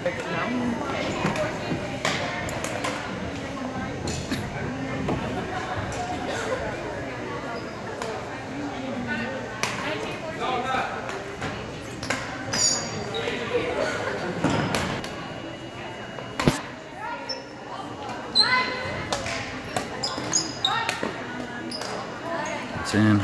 But no. It's in.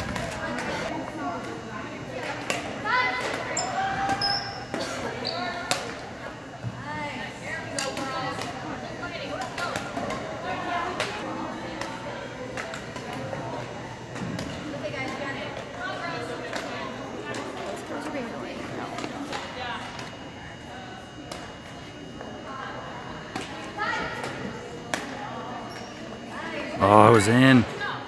Oh, I was in.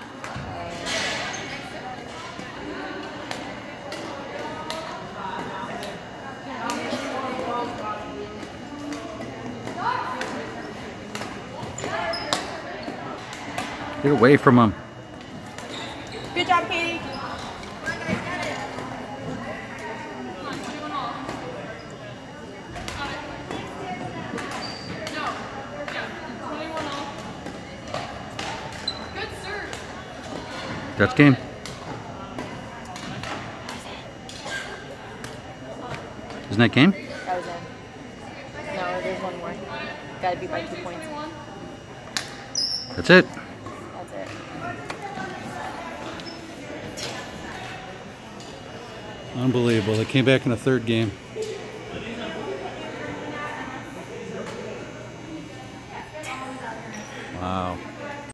Get away from him. Good job, Katie. That's game. Isn't that game? That was in. No, there's one more. Gotta be by 2 points. That's it. That's it. Unbelievable. They came back in the third game. Wow.